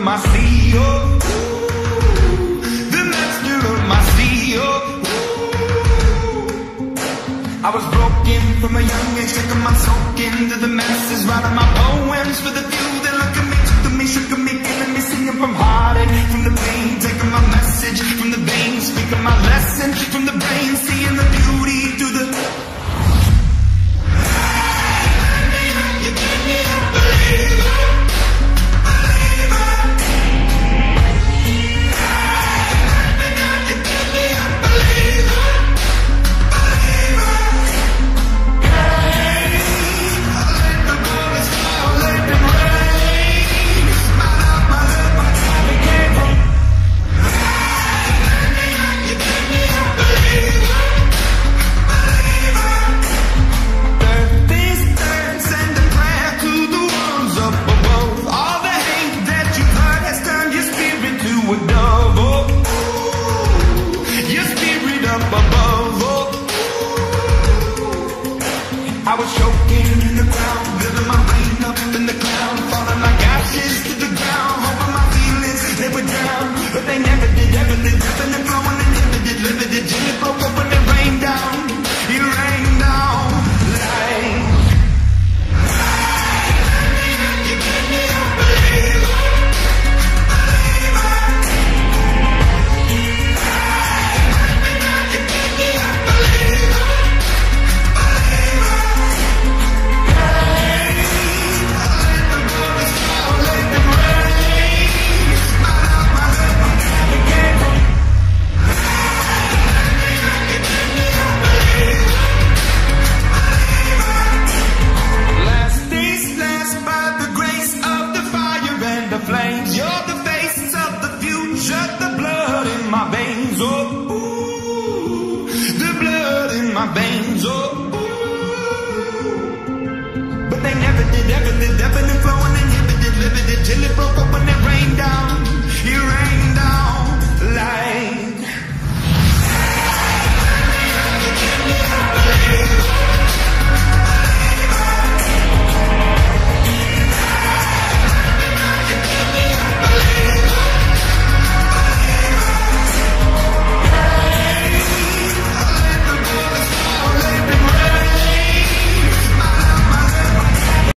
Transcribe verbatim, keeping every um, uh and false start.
my sea, oh, the master of my sea, oh. I was broken from a young age, taking my soak into the masses, writing my poems for the few that look at me, took me, shook me, killing me, singing from heartache, from the pain, taking my message from the veins, speaking my lesson from the brain, seeing the beauty through the. You gave me a believer, believer. You gave me a believer, believer. Let the bullets fall, let them rain. My love, my love, my love, it came from. You gave me a believer, believer. Earth is turned, send a prayer to the ones up above. All the hate that you've heard has turned your spirit to a dove. Oh, your spirit up above. Oh, I was choking in the ground, living my rain up in the cloud, falling like ashes to the ground, hoping my feelings they would drown, but they never did, ever did, dripping and flowing, inhibited, limited, till it broke up when it rained down, it rained down like. You gave me a believer, believer. You gave me a believer, believer. Let the bullets fall, let them rain. My love, my love, my love, it came from. You gave me a believer, believer. Last days last by the grace of the fire and the flames. You're the face of the future, the blood in my veins. Oh, ooh, the blood in my veins. Oh, ooh. But they never did, ever did, ever did.